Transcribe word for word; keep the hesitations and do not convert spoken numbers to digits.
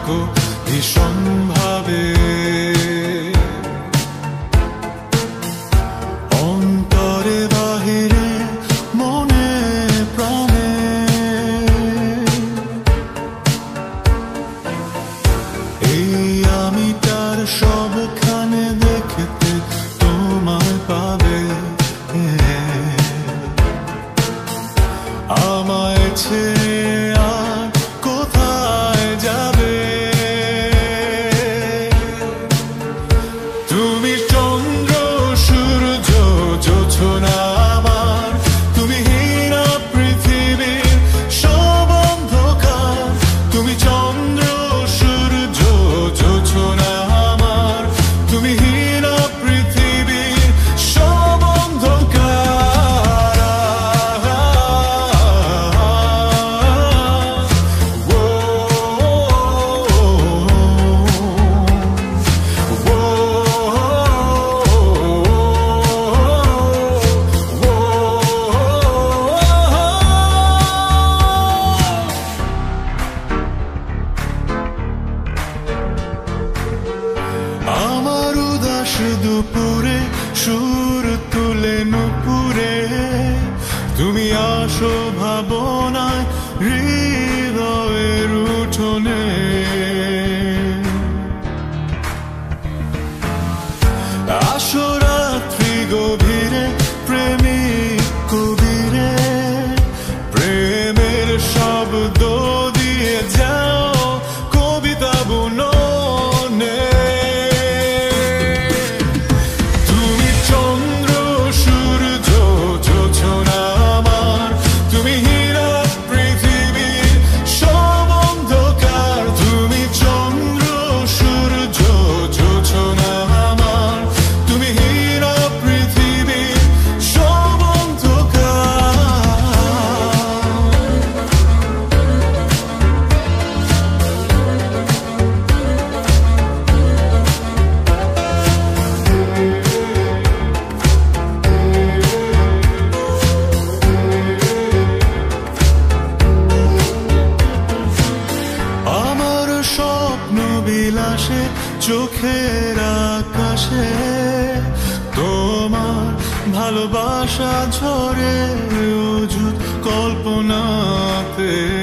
থাকো ভীষণ ভাবে। অন্তরে বাহিরে মনে প্রাণে এই আমিটার সবখানে দেখতে তোমায় পাবে। আমায় ছেড়ে আর কোথায় যাবে? তুমি চন্দ্র সূর্য জোছনা আমার, তুমি হীরা পৃথিবীর সব অন্ধকার। তুমি চন্দ্র সূর্য জোছনা আমার, তুমি হীরা পৃথিবীর সব অন্ধকার। আমার উদাস দুপুরে সুর তুলে নুপুরে তুমি আসো ভাবনায় হৃদয়ের উঠোনে। আসো রাত্রি গভীরে প্রেমিক কবিরে, প্রেমের শব্দ দিয়ে যাও কবিতা বুননে। তুমি চন্দ্র সূর্য জোছনা আমার, তুমি হীরা পৃথিবীর সব অন্ধকার। তুমি চন্দ্র সূর্য জোছনা আমার, তুমি হীরা পৃথিবীর সব অন্ধকার। আমার স্বপ্ন বিলাসে চোখের আকাশে তোমার ভালোবাসা ঝরে অযুত কল্পনাতে।